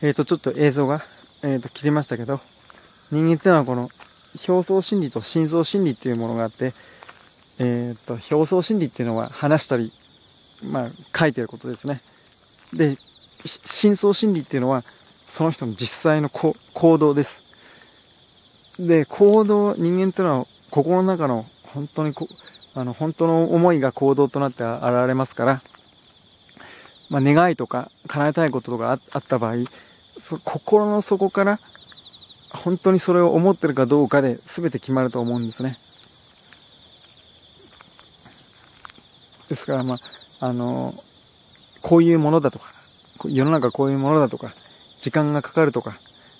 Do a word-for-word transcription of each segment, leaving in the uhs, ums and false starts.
えっと、ちょっと映像が、えっと、切れましたけど、人間ってのはこの、表層心理と深層心理っていうものがあって、えっと、表層心理っていうのは話したり、まあ、書いてることですね。で、深層心理っていうのは、その人の実際の行動です。で、行動、人間っていうのは、心の中の、本当にこ、あの、本当の思いが行動となって現れますから、まあ、願いとか、叶えたいこととかあった場合、そ心の底から、本当にそれを思ってるかどうかで全て決まると思うんですね。ですから、まあ、あの、こういうものだとか、世の中こういうものだとか、時間がかかるとか、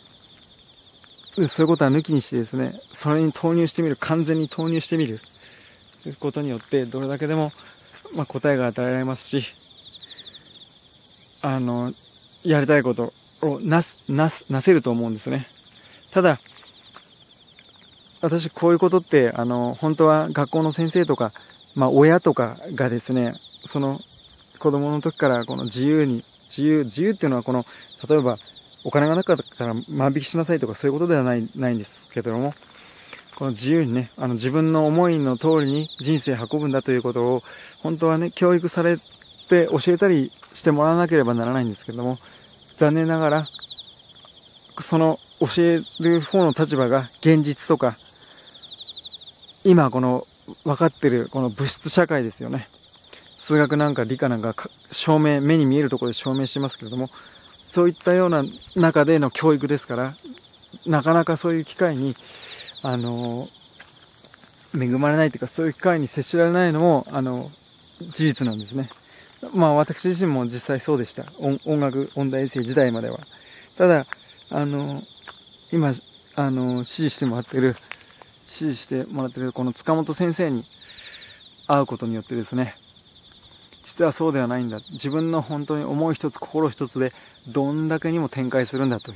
そういうことは抜きにしてですね、それに投入してみる、完全に投入してみるということによって、どれだけでも、まあ、答えが与えられますし、あの、やりたいことをなす、なす、なせると思うんですね。ただ、私こういうことって、あの、本当は学校の先生とか、まあ親とかがですね、その子供の時からこの自由に、自由、自由っていうのはこの、例えばお金がなかったら万引きしなさいとかそういうことではない、ないんですけれども、この自由にね、あの自分の思いの通りに人生運ぶんだということを、本当はね、教育されて教えたりしてもらわなければならないんですけれども、残念ながら、その教える方の立場が現実とか、今この分かってるこの物質社会ですよね。数学なんか理科なんか証明、目に見えるところで証明してますけれども、そういったような中での教育ですから、なかなかそういう機会に、あの、恵まれないというか、そういう機会に接しられないのも、あの、事実なんですね。まあ私自身も実際そうでした。音音楽、音大生時代までは。ただ、あの、今、あの、指示してもらってる、指示してもらってるこの塚本先生に会うことによってですね、実はそうではないんだ、自分の本当に思い一つ心一つでどんだけにも展開するんだという。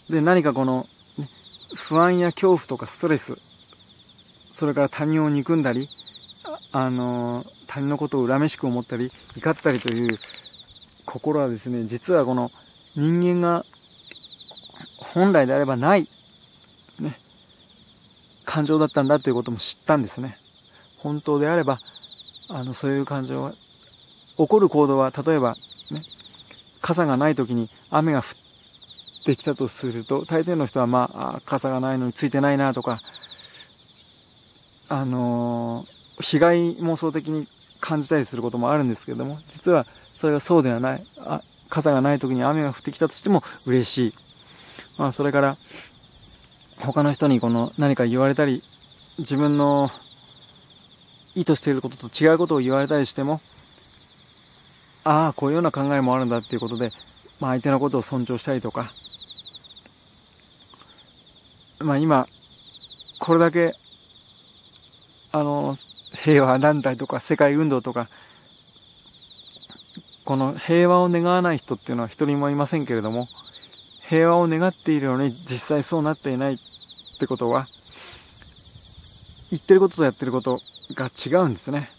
で、何かこの、ね、不安や恐怖とかストレス、それから他人を憎んだり、あ、あのー、他人のことを恨めしく思ったり怒ったりという心はですね、実はこの人間が本来であればない、ね、感情だったんだということも知ったんですね。本当であれば、あの、そういう感情は、起こる行動は、例えば、ね、傘がない時に雨が降ってきたとすると、大抵の人は、まあ、あ傘がないのについてないなとか、あのー、被害妄想的に感じたりすることもあるんですけれども、実はそれはそうではない。あ、傘がない時に雨が降ってきたとしても嬉しい。まあ、それから、他の人にこの何か言われたり、自分の意図していることと違うことを言われたりしても、ああ、こういうような考えもあるんだっていうことで、まあ、相手のことを尊重したりとか、まあ今、これだけ、あの、平和団体とか世界運動とか、この平和を願わない人っていうのは一人もいませんけれども、平和を願っているのに実際そうなっていないってことは、言ってることとやってることが違うんですね。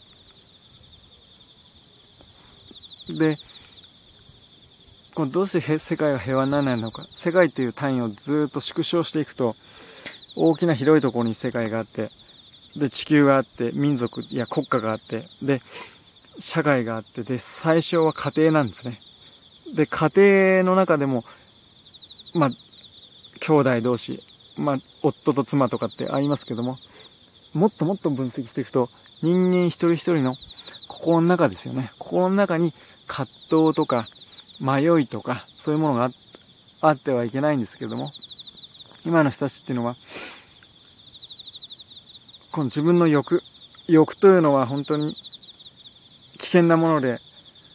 で、このどうして世界は平和にならないのか。世界っていう単位をずっと縮小していくと、大きな広いところに世界があって、で、地球があって、民族や国家があって、で、社会があって、で、最初は家庭なんですね。で、家庭の中でも、まあ、兄弟同士、まあ、夫と妻とかってありますけども、もっともっと分析していくと、人間一人一人の心の中ですよね。心の中に葛藤とか迷いとかそういうものが あ, あってはいけないんですけれども、今の人たちっていうのはこの自分の欲欲というのは本当に危険なもので、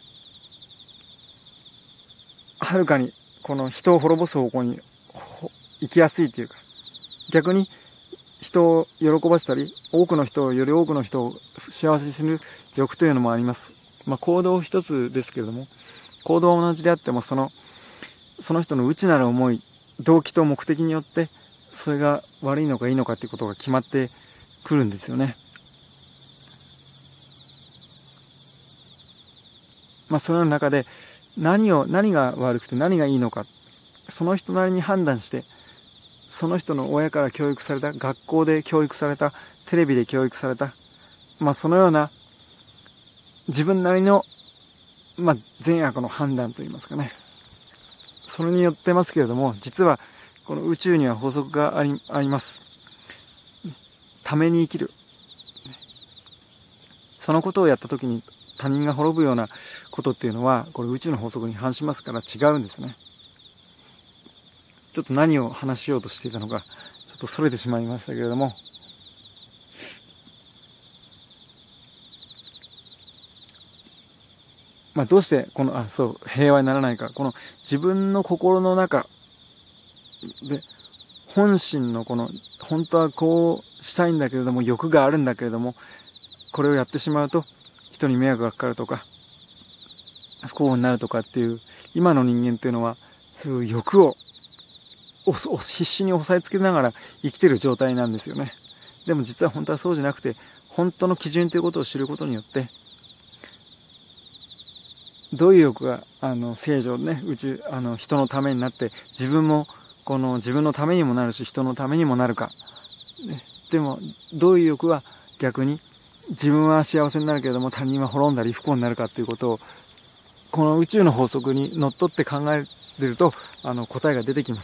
はるかにこの人を滅ぼす方向に行きやすいというか、逆に人を喜ばしたり、多くの人をより多くの人を幸せにする欲というのもあります。まあ、行動一つですけれども、行動は同じであっても、そのその人の内なる思い、動機と目的によってそれが悪いのかいいのかということが決まってくるんですよね。まあ、その中で何を何が悪くて何がいいのか、その人なりに判断して、その人の親から教育された、学校で教育された、テレビで教育された、まあそのような自分なりの、まあ、善悪の判断といいますかね、それによってますけれども、実はこの宇宙には法則があり、あります。ために生きる。そのことをやったときに他人が滅ぶようなことっていうのは、これ宇宙の法則に反しますから違うんですね。ちょっと何を話しようとしていたのか、ちょっとそれてしまいましたけれども、まあどうしてこの、あ、そう、平和にならないか、この自分の心の中で、本心のこの、本当はこうしたいんだけれども、欲があるんだけれども、これをやってしまうと、人に迷惑がかかるとか、不幸になるとかっていう、今の人間っていうのは、そういう欲を必死に押さえつけながら生きている状態なんですよね。でも実は本当はそうじゃなくて、本当の基準ということを知ることによって、どういう欲があの正常ね、宇宙あの人のためになって、自分もこの自分のためにもなるし、人のためにもなるか、ね、でもどういう欲は逆に自分は幸せになるけれども他人は滅んだり不幸になるかということを、この宇宙の法則にのっとって考えてると、あの答えが出てきます。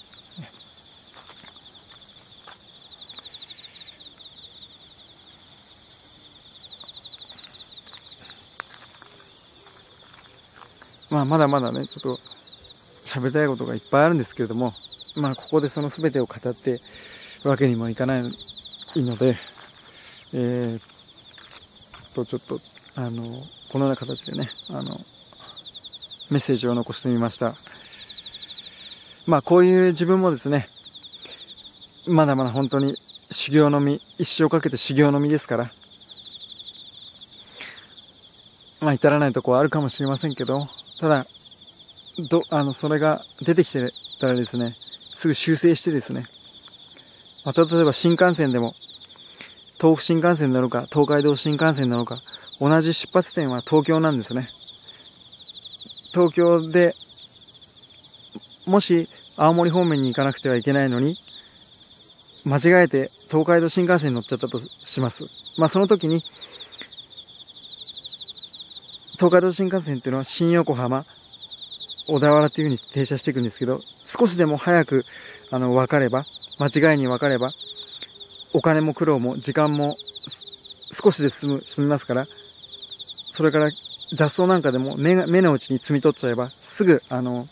まあ、まだまだね、ちょっと喋りたいことがいっぱいあるんですけれども、まあ、ここでその全てを語ってわけにもいかないので、えー、と、ちょっと、あの、このような形でね、あの、メッセージを残してみました。まあ、こういう自分もですね、まだまだ本当に修行の身、一生かけて修行の身ですから、まあ、至らないところはあるかもしれませんけど、ただ、ど、あの、それが出てきてたらですね、すぐ修正してですね、また例えば新幹線でも、東北新幹線なのか、東海道新幹線なのか、同じ出発点は東京なんですね。東京で、もし青森方面に行かなくてはいけないのに、間違えて東海道新幹線に乗っちゃったとします。まあその時に、東海道新幹線っていうのは新横浜、小田原っていう風に停車していくんですけど、少しでも早くあの分かれば、間違いに分かれば、お金も苦労も時間も少しで済む、済みますから、それから雑草なんかでも目が目のうちに摘み取っちゃえば、すぐあの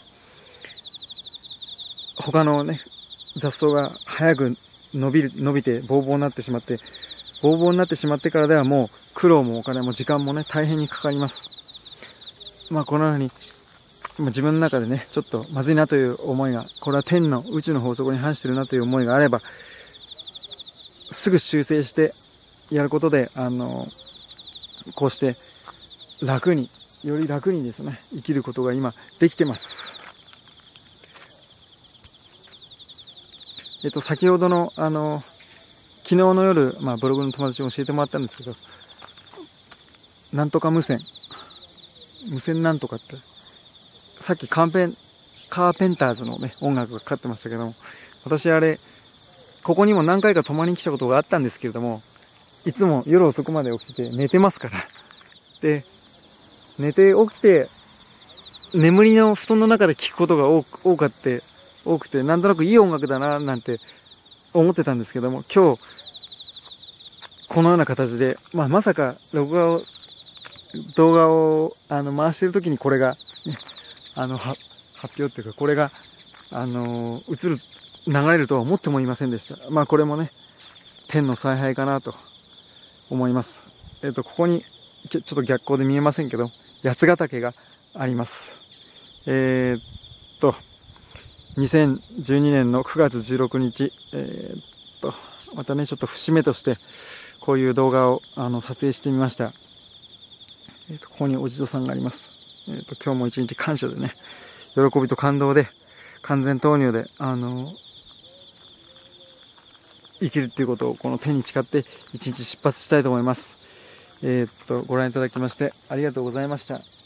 他のね雑草が早く伸びる伸びてボーボーになってしまって、ボーボーになってしまってからではもう苦労もお金も時間もね大変にかかります。まあこのように自分の中でねちょっとまずいなという思いが、これは天の宇宙の法則に反しているなという思いがあれば、すぐ修正してやることで、あのこうして楽に、より楽にですね生きることが今できてます。えっと先ほどのあの昨日の夜、まあ、ブログの友達に教えてもらったんですけど、なんとか無線無線なんとかって、さっきカーペンカーペンターズのね音楽がかかってましたけども、私あれここにも何回か泊まりに来たことがあったんですけれども、いつも夜遅くまで起きて寝てますから、で寝て起きて眠りの布団の中で聴くことが多く多かって多くてなんとなくいい音楽だななんて思ってたんですけども、今日このような形で、まあ、まさか録画を動画をあの回している時にこれが、ね、あのは発表っていうかこれがあの映る流れるとは思ってもいませんでした。まあこれもね天の采配かなと思います。えっとここにちょっと逆光で見えませんけど八ヶ岳があります。えー、っとにせんじゅうにねんのくがつじゅうろくにち、えー、っとまたねちょっと節目としてこういう動画をあの撮影してみました。えー、っとここにお地蔵さんがあります。えー、っと今日も一日感謝でね、喜びと感動で完全投入であの生きるっていうことをこの手に誓って一日出発したいと思います。えー、っとご覧いただきましてありがとうございました。